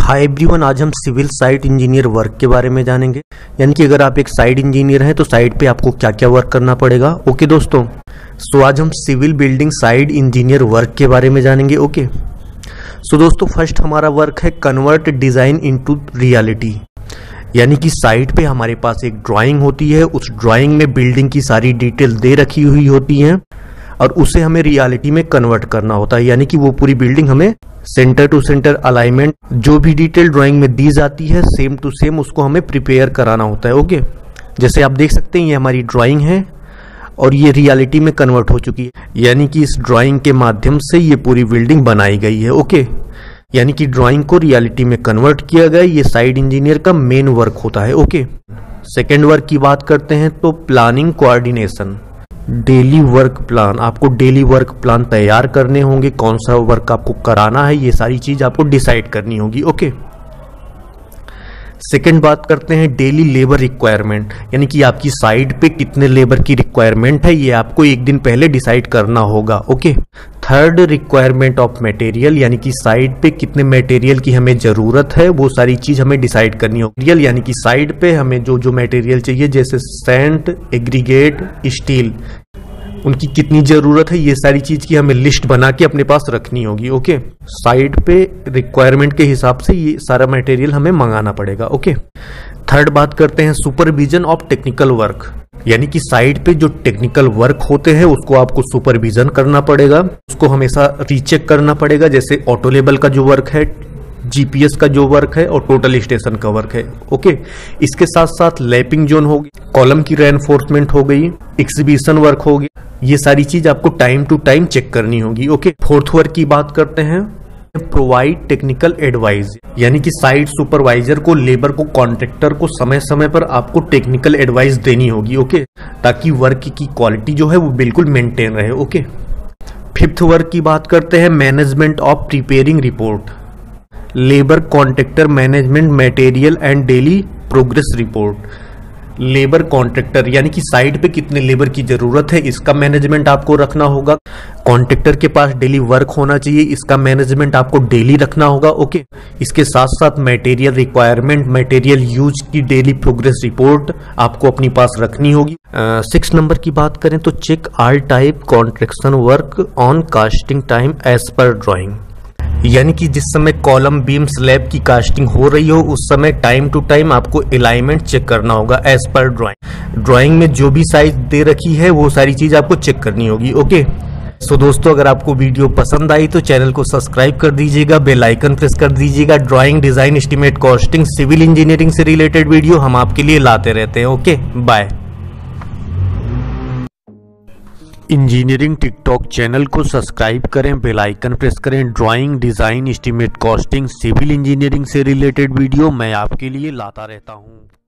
Hi everyone, आज हम civil site engineer work के बारे में जानेंगे। यानी कि अगर आप एक साइट इंजीनियर हैं तो साइट पे आपको क्या क्या वर्क करना पड़ेगा। ओके दोस्तों, सो आज हम civil building site engineer work के बारे में जानेंगे। ओके सो दोस्तों, फर्स्ट हमारा वर्क है कन्वर्ट डिजाइन इनटू रियलिटी। यानी कि साइट पे हमारे पास एक ड्राइंग होती है, उस ड्राइंग में बिल्डिंग की सारी डिटेल दे रखी हुई होती हैं और उसे हमें रियलिटी में कन्वर्ट करना होता है। यानी कि वो पूरी बिल्डिंग हमें सेंटर टू सेंटर अलाइनमेंट जो भी डिटेल ड्राइंग में दी जाती है सेम टू सेम उसको हमें प्रिपेयर कराना होता है। ओके, जैसे आप देख सकते हैं ये हमारी ड्राइंग है और ये रियलिटी में कन्वर्ट हो चुकी है। यानी कि इस ड्राइंग के माध्यम से ये पूरी बिल्डिंग बनाई गई है। ओके, यानी कि ड्राइंग को रियलिटी में कन्वर्ट किया गया, ये साइट इंजीनियर का मेन वर्क होता है। ओके, सेकेंड वर्क की बात करते हैं तो planning coordination. Daily work plan, आपको डेली वर्क प्लान तैयार करने होंगे, कौन सा वर्क आपको कराना है ये सारी चीज आपको डिसाइड करनी होगी। ओके, सेकंड बात करते हैं डेली लेबर रिक्वायरमेंट। यानी कि आपकी साइट पे कितने लेबर की रिक्वायरमेंट है ये आपको एक दिन पहले डिसाइड करना होगा। Okay, third requirement of material. यानी कि साइट पे कितने मटेरियल की हमें जरूरत है वो सारी चीज हमें डिसाइड करनी होगी। यानी कि साइट पे हमें जो जो मटेरियल चाहिए जैसे सैंड, एग्रीगेट, स्टील, उनकी कितनी जरूरत है ये सारी चीज की हमें लिस्ट बना के अपने पास रखनी होगी। ओके, साइट पे रिक्वायरमेंट के हिसाब से ये सारा मटेरियल हमें मंगाना पड़ेगा। ओके, थर्ड बात करते हैं सुपरविजन ऑफ टेक्निकल वर्क। यानी कि साइट पे जो टेक्निकल वर्क होते हैं उसको आपको सुपरविजन करना पड़ेगा, उसको हमेशा रीचेक करना पड़ेगा। जैसे ऑटो लेवल का जो वर्क है, जीपीएस का जो वर्क है और टोटल स्टेशन का वर्क है। ओके, इसके साथ साथ लैपिंग जोन होगी, कॉलम की रेनफोर्समेंट हो गई, एक्सिबिशन वर्क होगी, ये सारी चीज आपको टाइम टू टाइम चेक करनी होगी। ओके, फोर्थ वर्क की बात करते हैं प्रोवाइड टेक्निकल एडवाइस। यानी कि साइट सुपरवाइजर को, लेबर को, कॉन्ट्रैक्टर को समय समय पर आपको टेक्निकल एडवाइस देनी होगी। ओके, ताकि वर्क की क्वालिटी जो है वो बिल्कुल मेंटेन रहे। ओके, फिफ्थ वर्क की बात करते हैं management of preparing report. Labour contractor management material and daily progress report. Labour contractor यानी कि साइट पे कितने लेबर की जरूरत है इसका मैनेजमेंट आपको रखना होगा। कॉन्ट्रैक्टर के पास डेली वर्क होना चाहिए, इसका मैनेजमेंट आपको डेली रखना होगा। ओके, इसके साथ साथ मटेरियल रिक्वायरमेंट, मटेरियल यूज की डेली प्रोग्रेस रिपोर्ट आपको अपनी पास रखनी होगी। 6 नंबर की बात करें तो check all type construction work on casting time as per drawing. यानी कि जिस समय कॉलम, बीम, स्लैब की कास्टिंग हो रही हो उस समय टाइम टू टाइम आपको अलाइनमेंट चेक करना होगा एज पर ड्राइंग। ड्राइंग में जो भी साइज दे रखी है वो सारी चीज आपको चेक करनी होगी। ओके, सो दोस्तों, अगर आपको वीडियो पसंद आई तो चैनल को सब्सक्राइब कर दीजिएगा, बेल आइकन प्रेस कर दीजिएगा। Drawing, design, estimate, costing, civil engineering से रिलेटेड वीडियो हम आपके लिए लाते रहते हैं। Okay, bye. Engineering TikTok channel को सब्सक्राइब करें, बेल आइकन प्रेस करें। Drawing, design, estimate, costing, civil engineering से रिलेटेड वीडियो मैं आपके लिए लाता रहता हूं।